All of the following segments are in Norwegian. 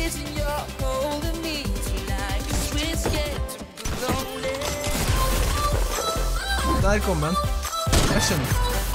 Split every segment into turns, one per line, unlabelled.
vision you're holding me tonight. We're scared to be lonely.
Der kom den. Jeg skjønner.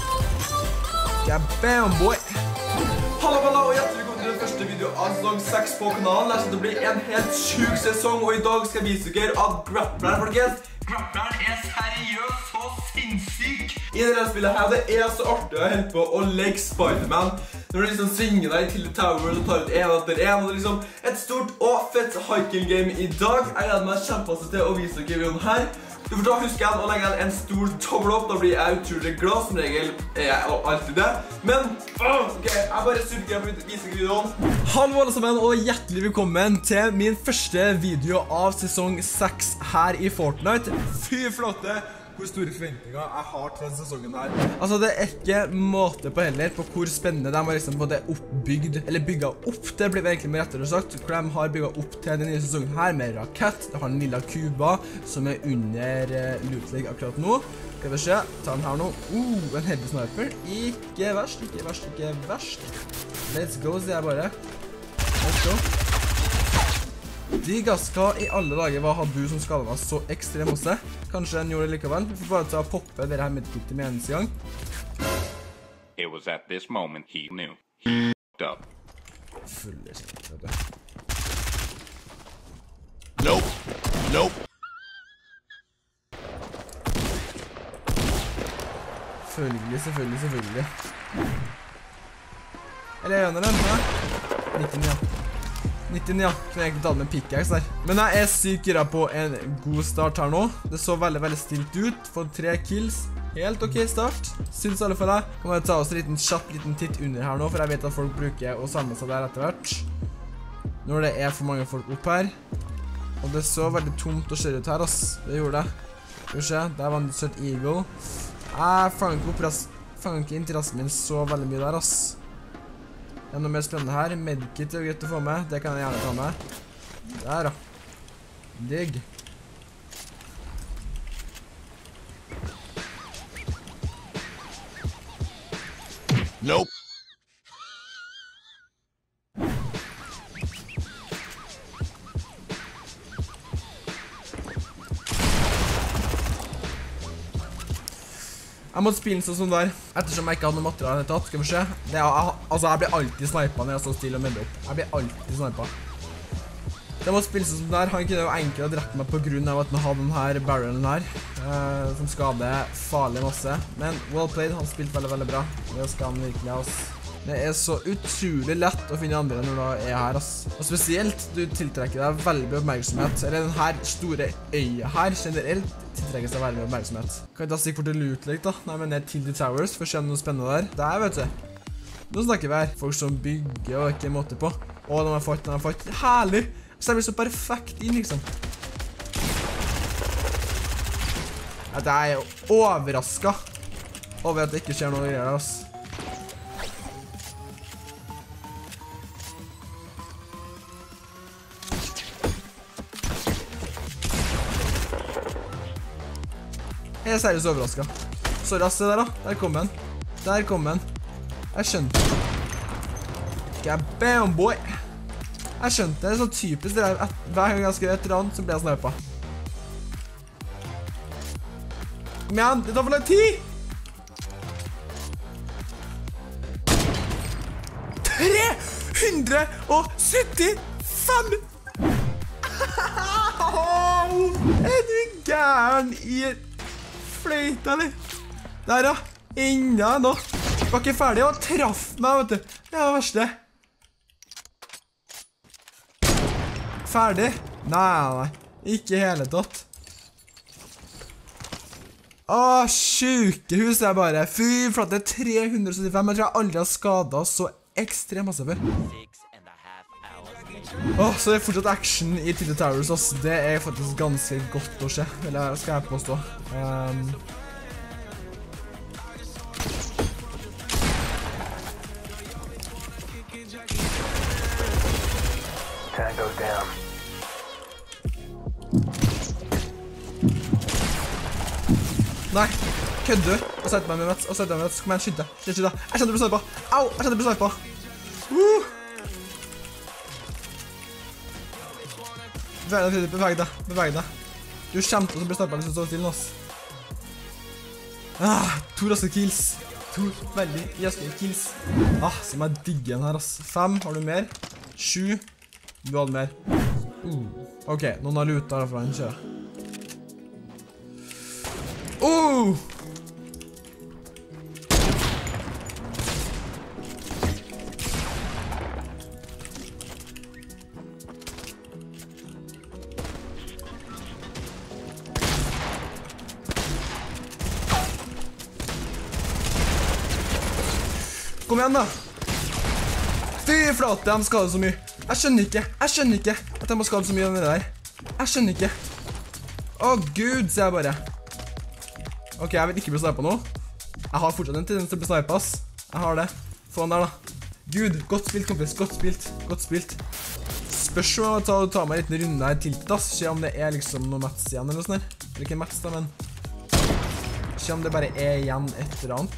Bam, boy!
Hallo, og hjertelig velkommen til den første video av sesong 6 på kanalen. Det kommer til å bli en helt syk sesong, og i dag skal jeg vise dere at Grappleren, folkens. Grappleren seriøst så sinnssyk. I dette spillet her, det så artig å hente på å leke Spider-Man. Når du liksom svinger deg til The Tower og tar ut en etter en, og det liksom et stort og fett hiking game i dag. Jeg gleder meg kjempepasse til å vise dere videoen her. Du får da huske igjen å legge en stor tommel opp, da blir jeg utrolig glad, som regel jeg alltid det. Men, ok, jeg bare sulter på å vise videoen.
Hallo alle sammen, og hjertelig velkommen til min første video av sesong 6 her i Fortnite. Fy flotte, hvor store forventninger jeg har til denne sesongen her. Altså, det ikke måte på heller på hvor spennende de har liksom både oppbygd, eller bygget opp, det blir egentlig mer rettere sagt, hvor de har bygget opp til den nye sesongen her med rakett. Det har den lilla Kuba, som under Loot League akkurat nå. Skal vi se, ta den her nå. En heavy sniper. Ikke verst, ikke verst, ikke verst. Let's go, sier jeg bare. Let's go. De gaska i alle dager hva hadde du som skadet meg så ekstremt også. Kanskje den gjorde det likevel. Vi får bare ta og poppe dere her medkittet med eneste gang.
It was at this moment he knew. He f***ed up.
Fulle snitt, vet du.
Nope. Nope.
Selvfølgelig. Eller jeg gjør den, ja. 19, ja. 19, ja. Så jeg egentlig tatt med en pickaxe der. Men jeg sykt gira på en god start her nå. Det så veldig stilt ut. Fått 3 kills. Helt ok start. Synes alle for deg. Kan bare ta oss en liten titt under her nå, for jeg vet at folk bruker å samle seg der etter hvert. Når det for mange folk opp her. Og det så veldig tomt og skjer ut her, ass. Det gjorde det. Skal vi se, der var en sørt eagle. Jeg fanger ikke inn til rassen min så veldig mye der, ass. Det noe mer spennende her. Medkit greit å få med. Det kan jeg gjerne ta med. Der da. Digg.
Nope.
Jeg måtte spille sånn der, ettersom jeg ikke hadde noe materiale tatt, skal vi se. Altså, jeg blir alltid snipet når jeg står stille og melder opp. Jeg blir alltid snipet. Jeg måtte spille sånn der, han kunne jo enkelt ha drept meg på grunn av at han hadde denne barrelen her, som skader farlig masse. Men well played, han spilte veldig bra. Det skal han virkelig, ass. Det så utrolig lett å finne andre når du her, ass. Og spesielt, du tiltrekker deg veldig oppmerksomhet. Eller denne store øya her, generelt, tiltrekker seg veldig oppmerksomhet. Kan jeg ta stikk for til Loot Lake da? Nei, men ned til The Towers, for å se noe spennende der. Der, vet du. Nå snakker vi her. Folk som bygger og ikke måte på. Å, de har fått. Herlig! Så det blir så perfekt inn, liksom. Jeg jo overrasket over at det ikke skjer noe greier, ass. Jeg seriøst overrasket. Sorry, ass, det der da. Der kom den. Der kom den. Jeg skjønte. Bam, boy. Jeg skjønte. Det så typisk det der. Hver gang jeg skrev et eller annet, så ble jeg snipet. Kom igjen, det tar for lang tid! 375! Du gæren i fløyta, eller? Der, ja. Enda nå. Var ikke ferdig, og traff meg, vet du. Det var det verste. Ferdig? Nei. Ikke hele tatt. Sjukehus bare. Fy flate, 375. Jeg tror jeg aldri har skadet så ekstremt masse før. Så det fortsatt action i The Towers, ass. Det faktisk ganske godt å se. Eller skal jeg påstå.
Tango down.
Nei, kødder. Og sette meg med Mats. Kom igjen, skynd deg. Jeg kjente det ble snipet. Au, jeg kjente det ble snipet. Beveg deg. Du kommer til å bli snarpet hvis du står stille, ass. 2 raske kills. 2 veldig raske kills. Som jeg digger den her, ass. 5, har du mer? 7, du hadde mer. Ok, noen har luta herfra den, kjører. Kom igjen da. Fy flate, de skader så mye. Jeg skjønner ikke at de må skade så mye av det der. Jeg skjønner ikke. Gud, sier jeg bare. Ok, jeg vil ikke bli snipet nå. Jeg har fortsatt en tendens til å bli snipet, ass. Jeg har det. Få den der da. Gud, godt spilt, kompis. Godt spilt. Spørs om jeg tar meg en liten runde her til, ass. Se om det er liksom noe match igjen eller noe sånt her. Eller ikke match da, men se om det bare er igjen et eller annet.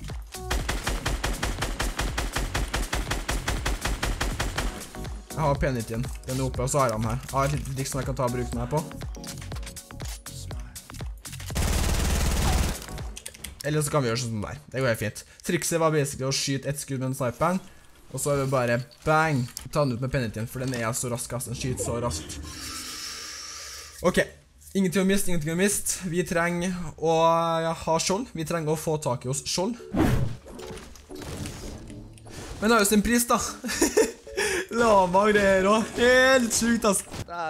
Jeg har P90-en. Den er oppe, og så har jeg den her. Jeg har et lite triks som jeg kan ta og bruke den her på. Eller så kan vi gjøre sånn der. Det går helt fint. Trikset var basically å skyte et skudd med den sniperen, og så er det bare bang! Ta den ut med P90-en, for den er så rask, ass. Den skyter så raskt. Ok. Ingenting å miste. Vi trenger å ha skjold. Vi trenger å få tak i oss skjold. Men det er jo sin pris, da. Lama greier og helt sykt, ass.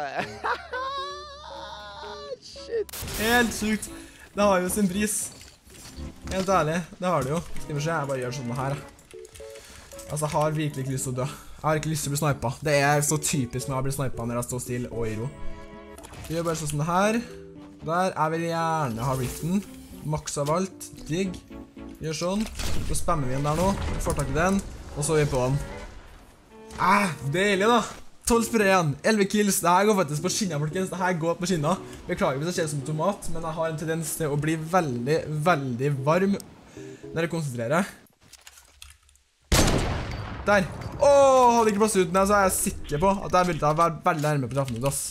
Shit. Helt sykt. Det har jo sin pris. Helt ærlig, det har det jo. Skal vi se, jeg bare gjør sånn her. Altså, jeg har virkelig ikke lyst til å dø. Jeg har ikke lyst til å bli snipet. Det er så typisk når jeg blir snipet når jeg står stille og i ro. Vi gjør bare sånn her. Der, jeg vil gjerne ha riften. Maks av alt, digg. Gjør sånn. Så spammer vi den der nå. Får tak i den, og så er vi på den. Deilig da. 12 spray igjen. 11 kills. Dette går faktisk på skinna, folkens. Dette går på skinna. Beklager hvis jeg ser som tomat, men jeg har en tendens til å bli veldig, veldig varm når jeg konsentrerer. Der. Hadde ikke plass ut den, så er jeg sikker på at jeg ville være veldig nærme på traffen ut, ass.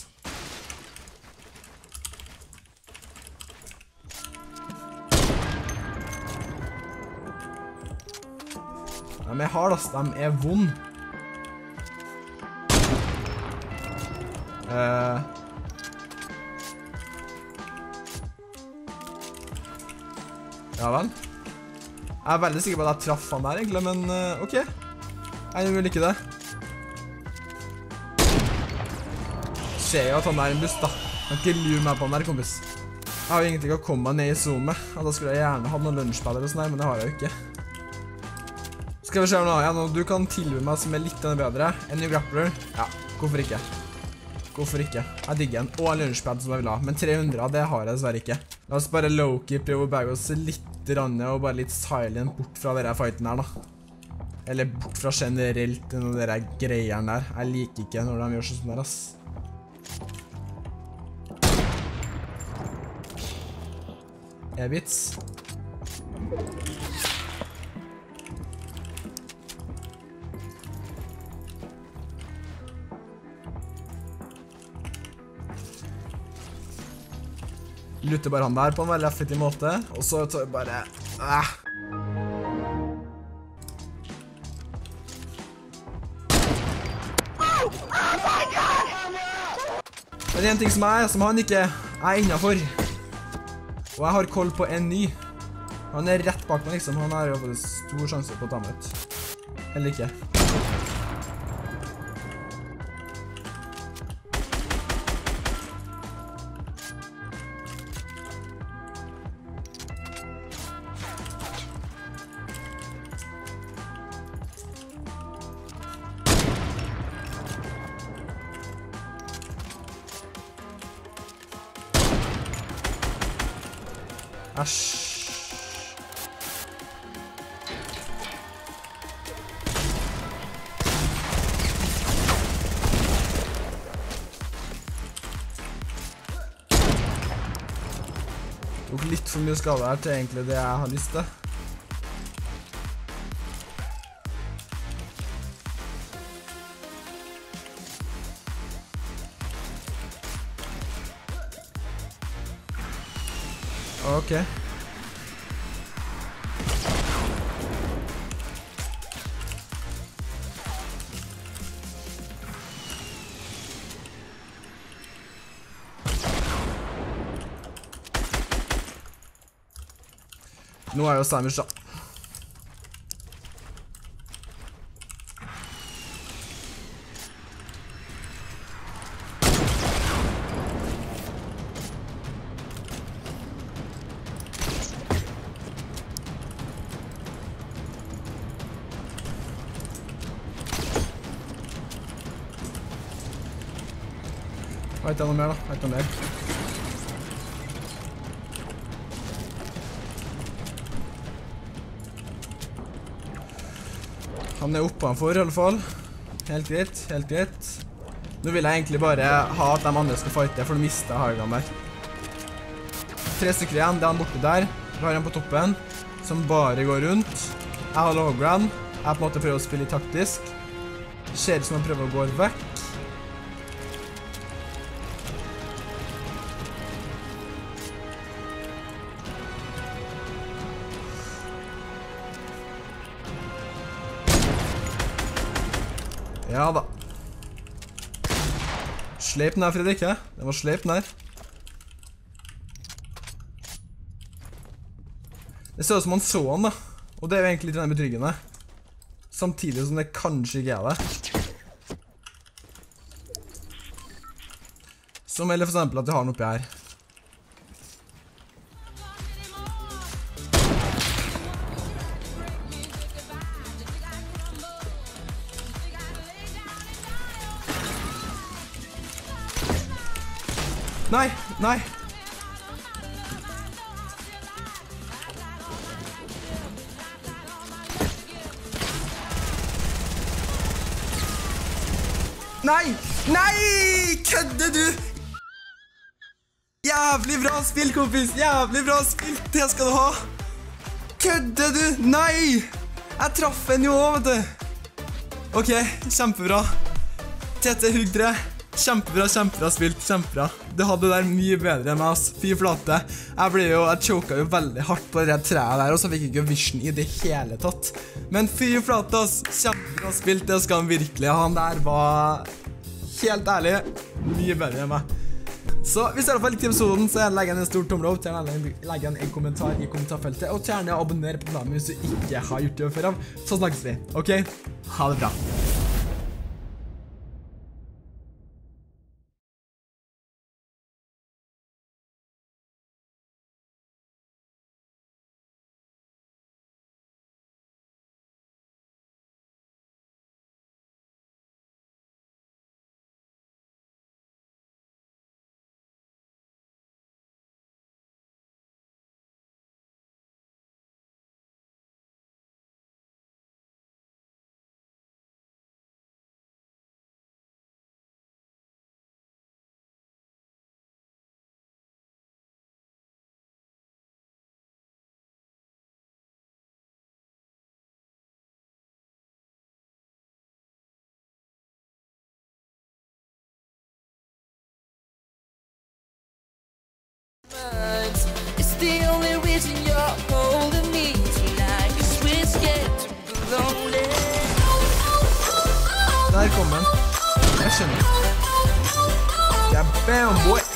De er hard, ass. De er vond. Ja vel. Jeg er veldig sikker på at jeg traff han der egentlig, men ok. Jeg vil ikke det. Ser jo at han er en buss da. Jeg kan ikke lure meg på han der, kompis. Jeg har jo egentlig ikke kommet meg ned i zoomet. Da skulle jeg gjerne ha noen lunsjpad eller sånn her, men det har jeg jo ikke. Skal vi se nå, ja, du kan tilby meg som er litt bedre. En ny grappler. Ja, hvorfor ikke? Hvorfor ikke? Jeg digger en. Og en lunsjpad som jeg vil ha. Men 300, det har jeg dessverre ikke. La oss bare low-key prøve å bage oss litt rann og bare litt silent bort fra denne fighten her da. Eller bort fra generelt noen av dere greierne der. Jeg liker ikke når de gjør sånn der, ass. Evits. Lutter bare han der på en veldig effektiv måte, og så tar vi bare... Men det er en ting som han ikke er innenfor. Og jeg har koll på en ny. Han er rett bak meg liksom, han har jo faktisk stor sjanse på å ta meg ut. Eller ikke. Æsj. Tok litt for mye skade her til egentlig det jeg har lyst til. Ok. Nå jo Sandwich da. Vet jeg noe mer da? Vet jeg noe mer? Han oppanfor i alle fall. Helt greit, helt greit. Nå vil jeg egentlig bare ha at de andre skal fighte, for de mistet high-ground der. 3 stykker igjen, det han borte der. Vi har han på toppen, som bare går rundt. Jeg har low-ground. Jeg på en måte prøver å spille taktisk. Ser ut som han prøver å gå vekk. Ja da. Sleip den her, Fredrik, ja? Det var sleip den her. Det ser ut som han så han da. Og det jo egentlig litt betryggende. Samtidig som det kanskje ikke det. Som eller for eksempel at vi har den oppi her. Nei, nei. Nei, nei, kødder du? Jævlig bra spill, kompis, jævlig bra spill, det skal du ha. Kødder du? Nei, jeg traff en jo også, vet du. Ok, kjempebra. Tete Hugdre. Kjempebra, kjempebra spilt, kjempebra. Du hadde det der mye bedre enn meg, ass. Fy flate. Jeg choka jo veldig hardt på det treet der, og så fikk jeg ikke vision i det hele tatt. Men fy flate, ass. Kjempebra spilt, det skal han virkelig. Han der var helt ærlig mye bedre enn meg. Så hvis dere har likt episoden, så legg en stor tommel opp, legg en kommentar i kommentarfeltet, og gjerne abonner på kanalen hvis du ikke har gjort det før av. Så snakkes vi, ok? Ha det bra.
It's the only reason you're holding me tonight. 'Cause we're scared to be lonely.
Der kom den. Jeg skjønner. Yeah, bam, boy.